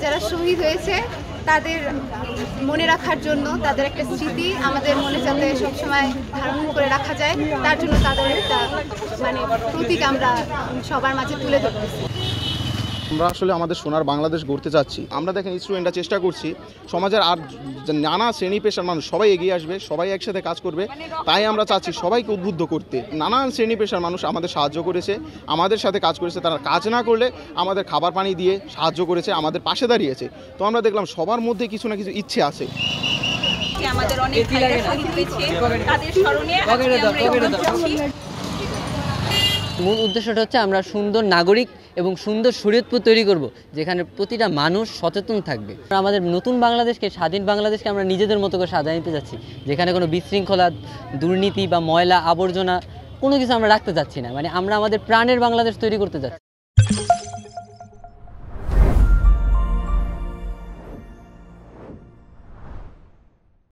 যারা শহীদ হয়েছে তাদের মনে রাখার জন্য, তাদের একটা স্মৃতি আমাদের মনে যাতে সবসময় ধারণ করে রাখা যায়, তার জন্য তাদের একটা প্রতীক আমরা সবার মাঝে তুলে ধরতেছি। আমরা আসলে আমাদের সোনার বাংলাদেশ গড়তে চাচ্ছি। আমরা দেখেন স্টুডেন্টরা চেষ্টা করছি, সমাজের আর নানা শ্রেণী পেশার মানুষ সবাই এগিয়ে আসবে, সবাই একসাথে কাজ করবে। তাই আমরা চাচ্ছি সবাইকে উদ্বুদ্ধ করতে। নানান শ্রেণী পেশার মানুষ আমাদের সাহায্য করেছে, আমাদের সাথে কাজ করেছে। তারা কাজ না করলে আমাদের খাবার পানি দিয়ে সাহায্য করেছে, আমাদের পাশে দাঁড়িয়েছে। তো আমরা দেখলাম সবার মধ্যে কিছু না কিছু ইচ্ছে আছে। আমাদের অনেক ভাইরা শহীদ হয়েছে, তাদের স্মরণে মূল উদ্দেশ্যটা হচ্ছে আমরা সুন্দর নাগরিক এবং সুন্দর শরীয়তপুর তৈরি করব, যেখানে প্রতিটা মানুষ সচেতন থাকবে। আমাদের নতুন বাংলাদেশকে, স্বাধীন বাংলাদেশকে আমরা নিজেদের মতো করে সাজায় নিতে যাচ্ছি, যেখানে কোনো বিশৃঙ্খলা, দুর্নীতি বা ময়লা আবর্জনা কোনো কিছু আমরা রাখতে যাচ্ছি না। আমরা আমাদের প্রাণের বাংলাদেশ তৈরি করতে যাচ্ছি।